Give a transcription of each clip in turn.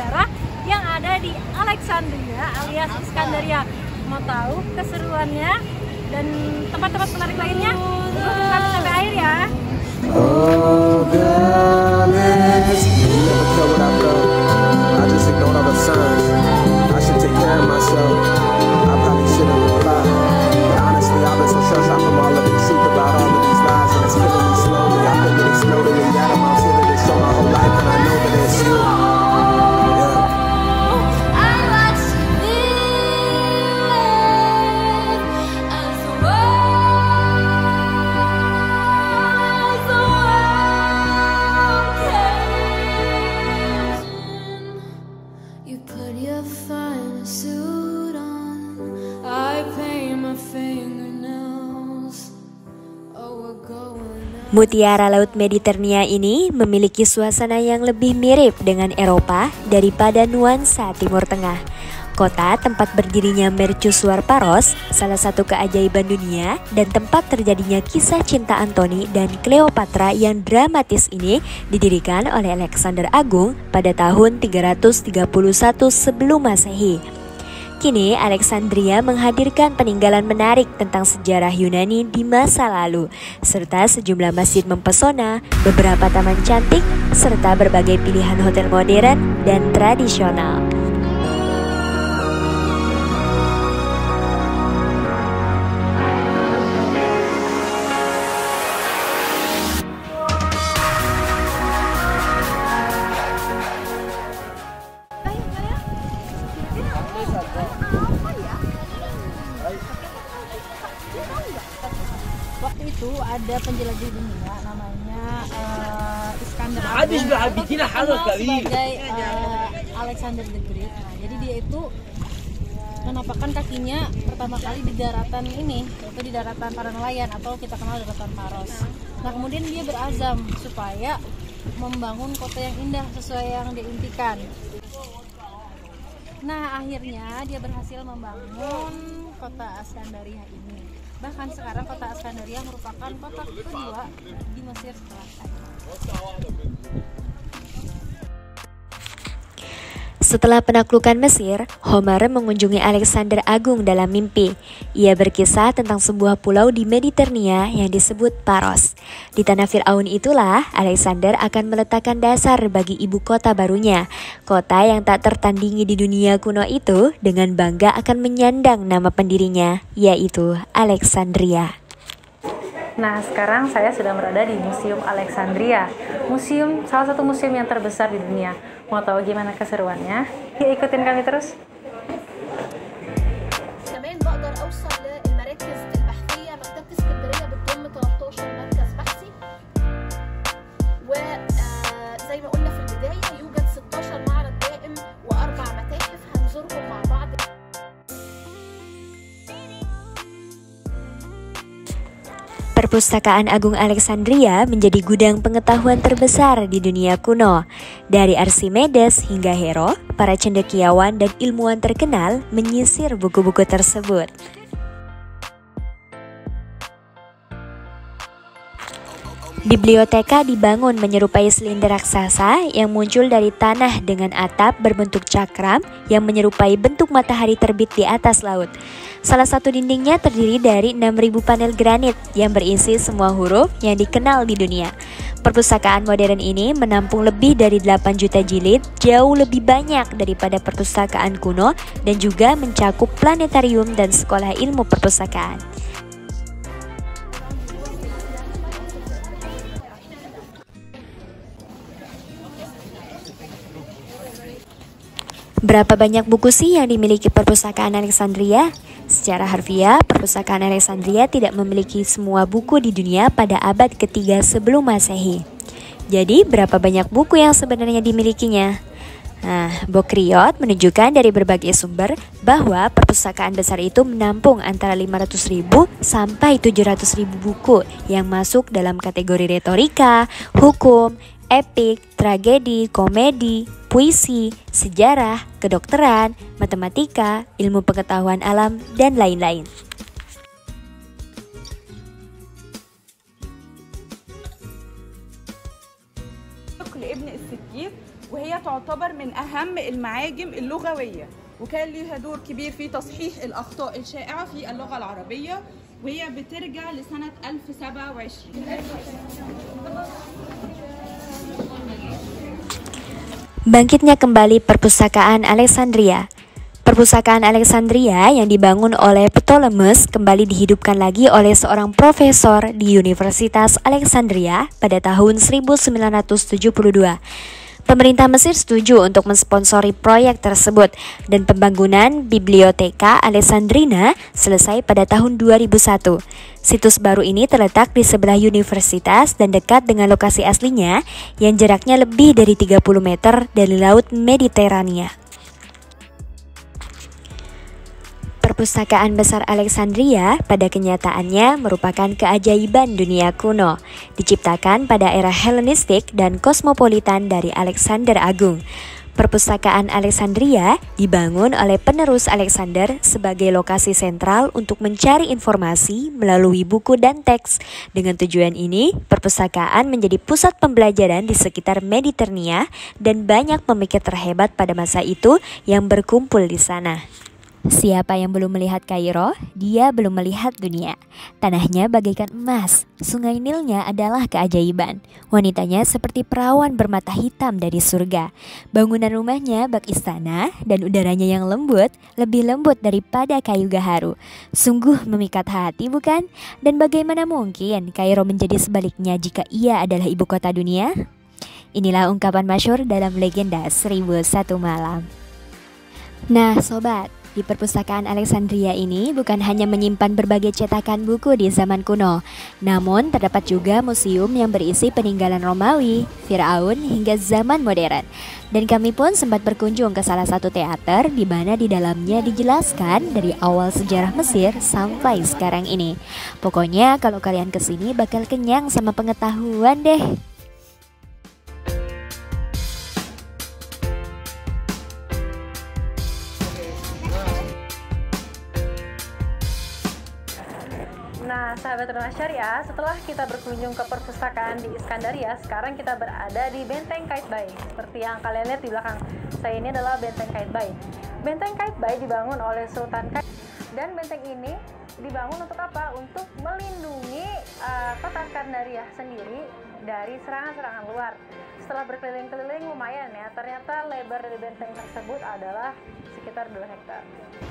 sejarah yang ada di Alexandria alias Iskandaria. Mau tahu keseruannya dan tempat-tempat menarik lainnya? Tunggu kami sampai akhir ya. Oh, girl, it's you never care what I felt. I just ignored all the signs. I should take care of myself. I probably shouldn't reply. But honestly, I've been so stressed out from all of the truth about all of these lies, and it's killing me slowly. I feel that exploded and that I'm feeling it so my whole life, and I know that it's you. Mutiara Laut Mediterania ini memiliki suasana yang lebih mirip dengan Eropa daripada nuansa Timur Tengah. Kota tempat berdirinya mercusuar Paros, salah satu keajaiban dunia dan tempat terjadinya kisah cinta Antoni dan Cleopatra yang dramatis ini didirikan oleh Alexander Agung pada tahun 331 sebelum Masehi. Kini Alexandria menghadirkan peninggalan menarik tentang sejarah Yunani di masa lalu, serta sejumlah masjid mempesona, beberapa taman cantik, serta berbagai pilihan hotel modern dan tradisional. Waktu itu ada penjelajah dunia namanya Iskandar sebagai Alexander the Great. Nah, jadi dia itu menampakkan kakinya pertama kali di daratan ini, yaitu di daratan para nelayan atau kita kenal daratan Paros. Nah, kemudian dia berazam supaya membangun kota yang indah sesuai yang dia impikan. Nah, akhirnya dia berhasil membangun kota Iskandaria ini. Bahkan sekarang kota Iskandaria merupakan kota kedua di Mesir setelah Kairo. Setelah penaklukan Mesir, Homer mengunjungi Alexander Agung dalam mimpi. Ia berkisah tentang sebuah pulau di Mediterania yang disebut Paros. Di tanah Fir'aun itulah Alexander akan meletakkan dasar bagi ibu kota barunya. Kota yang tak tertandingi di dunia kuno itu dengan bangga akan menyandang nama pendirinya, yaitu Alexandria. Nah, sekarang saya sedang berada di Museum Alexandria. Salah satu museum yang terbesar di dunia. Mau tahu gimana keseruannya? Ya, ikutin kami terus. Perpustakaan Agung Alexandria menjadi gudang pengetahuan terbesar di dunia kuno. Dari Archimedes hingga Hero, para cendekiawan dan ilmuwan terkenal menyisir buku-buku tersebut. Biblioteka dibangun menyerupai silinder raksasa yang muncul dari tanah dengan atap berbentuk cakram yang menyerupai bentuk matahari terbit di atas laut. Salah satu dindingnya terdiri dari 6.000 panel granit yang berisi semua huruf yang dikenal di dunia. Perpustakaan modern ini menampung lebih dari 8 juta jilid, jauh lebih banyak daripada perpustakaan kuno dan juga mencakup planetarium dan sekolah ilmu perpustakaan. Berapa banyak buku sih yang dimiliki perpustakaan Alexandria? Secara harfiah, perpustakaan Alexandria tidak memiliki semua buku di dunia pada abad ketiga sebelum Masehi. Jadi, berapa banyak buku yang sebenarnya dimilikinya? Nah, Bokriot menunjukkan dari berbagai sumber bahwa perpustakaan besar itu menampung antara 500.000 sampai 700.000 buku yang masuk dalam kategori retorika, hukum, epik, tragedi, komedi, puisi, sejarah, kedokteran, matematika, ilmu pengetahuan alam, dan lain-lain. لابن السكيت وهي تعتبر من أهم المعاجم اللغوية، وكان لها دور كبير في تصحيح الأخطاء الشائعة في اللغة العربية، وهي بترجع لسنة 1027. Bangkitnya kembali Perpustakaan Alexandria. Perpustakaan Alexandria yang dibangun oleh Ptolemus kembali dihidupkan lagi oleh seorang profesor di Universitas Alexandria pada tahun 1972. Pemerintah Mesir setuju untuk mensponsori proyek tersebut dan pembangunan Biblioteka Alexandrina selesai pada tahun 2001. Situs baru ini terletak di sebelah universitas dan dekat dengan lokasi aslinya yang jaraknya lebih dari 30 meter dari Laut Mediterania. Perpustakaan Besar Alexandria pada kenyataannya merupakan keajaiban dunia kuno, diciptakan pada era Helenistik dan kosmopolitan dari Alexander Agung. Perpustakaan Alexandria dibangun oleh penerus Alexander sebagai lokasi sentral untuk mencari informasi melalui buku dan teks. Dengan tujuan ini, perpustakaan menjadi pusat pembelajaran di sekitar Mediterania dan banyak pemikir terhebat pada masa itu yang berkumpul di sana. Siapa yang belum melihat Kairo, dia belum melihat dunia. Tanahnya bagaikan emas, sungai Nilnya adalah keajaiban. Wanitanya seperti perawan bermata hitam dari surga. Bangunan rumahnya bak istana dan udaranya yang lembut, lebih lembut daripada kayu gaharu. Sungguh memikat hati, bukan? Dan bagaimana mungkin Kairo menjadi sebaliknya jika ia adalah ibu kota dunia? Inilah ungkapan masyhur dalam legenda 1001 Malam. Nah sobat, di Perpustakaan Alexandria ini bukan hanya menyimpan berbagai cetakan buku di zaman kuno, namun terdapat juga museum yang berisi peninggalan Romawi, Firaun hingga zaman modern. Dan kami pun sempat berkunjung ke salah satu teater di mana di dalamnya dijelaskan dari awal sejarah Mesir sampai sekarang ini. Pokoknya kalau kalian kesini bakal kenyang sama pengetahuan deh. Nah, sahabat Renah Syariah, setelah kita berkunjung ke perpustakaan di Iskandaria, sekarang kita berada di Benteng Qaitbay. Seperti yang kalian lihat di belakang saya ini adalah Benteng Qaitbay. Benteng Qaitbay dibangun oleh Sultan Qaitbay, dan benteng ini dibangun untuk apa? Untuk melindungi kota Iskandaria sendiri dari serangan-serangan luar. Setelah berkeliling-keliling lumayan ya, ternyata lebar dari benteng tersebut adalah sekitar 2 hektar.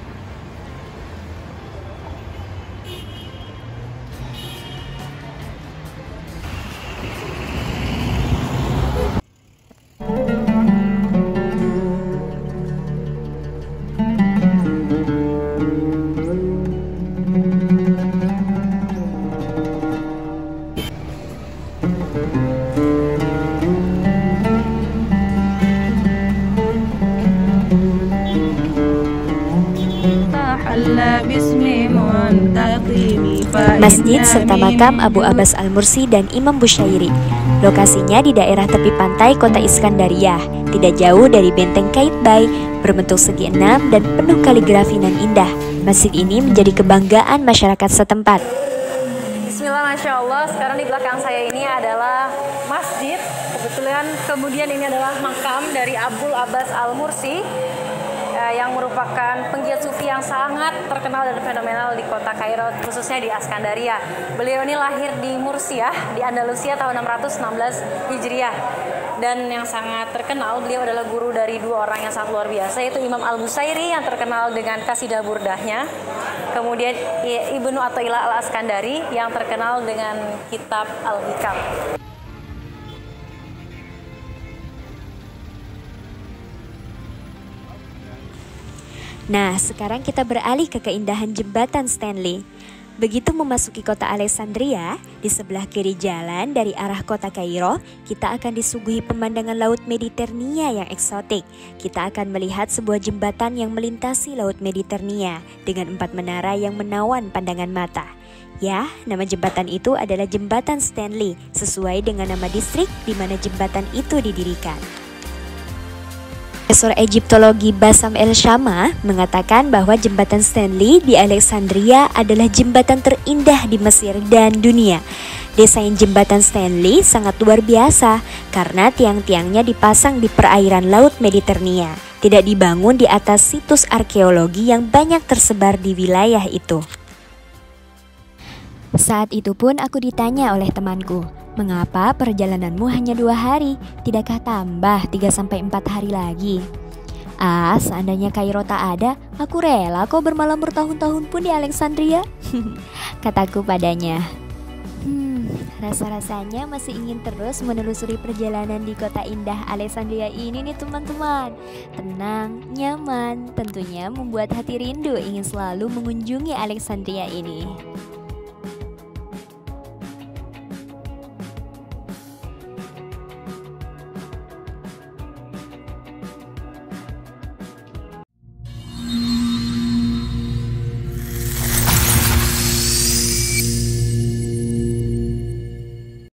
Masjid serta makam Abu Abbas Al-Mursi dan Imam Bushairi. Lokasinya di daerah tepi pantai kota Iskandaria, tidak jauh dari Benteng Qaitbay, berbentuk segi enam dan penuh kaligrafi nan indah. Masjid ini menjadi kebanggaan masyarakat setempat. Bismillah, Masya Allah, sekarang di belakang saya ini adalah masjid. Kemudian ini adalah makam dari Abu Abbas Al-Mursi, yang merupakan penggiat sufi yang sangat terkenal dan fenomenal di kota Kairo, khususnya di Iskandaria. Beliau ini lahir di Mursiah, di Andalusia tahun 616 Hijriah. Dan yang sangat terkenal, beliau adalah guru dari 2 orang yang sangat luar biasa, yaitu Imam Al-Busairi yang terkenal dengan kasidah burdahnya, kemudian Ibnu Athaillah Al-Askandari yang terkenal dengan kitab Al-Hikam. Nah, sekarang kita beralih ke keindahan Jembatan Stanley. Begitu memasuki kota Alexandria, di sebelah kiri jalan dari arah kota Kairo, kita akan disuguhi pemandangan Laut Mediterania yang eksotik. Kita akan melihat sebuah jembatan yang melintasi Laut Mediterania dengan 4 menara yang menawan pandangan mata. Ya, nama jembatan itu adalah Jembatan Stanley, sesuai dengan nama distrik di mana jembatan itu didirikan. Profesor Egyptologi Bassam El-Shama mengatakan bahwa Jembatan Stanley di Alexandria adalah jembatan terindah di Mesir dan dunia. Desain jembatan Stanley sangat luar biasa karena tiang-tiangnya dipasang di perairan Laut Mediterania, tidak dibangun di atas situs arkeologi yang banyak tersebar di wilayah itu. Saat itu pun aku ditanya oleh temanku, "Mengapa perjalananmu hanya 2 hari? Tidakkah tambah 3-4 hari lagi?" Seandainya Kairo tak ada, aku rela kok bermalam bertahun-tahun pun di Alexandria, kataku padanya. Rasa-rasanya masih ingin terus menelusuri perjalanan di kota indah Alexandria ini nih teman-teman. Tenang, nyaman, tentunya membuat hati rindu ingin selalu mengunjungi Alexandria ini.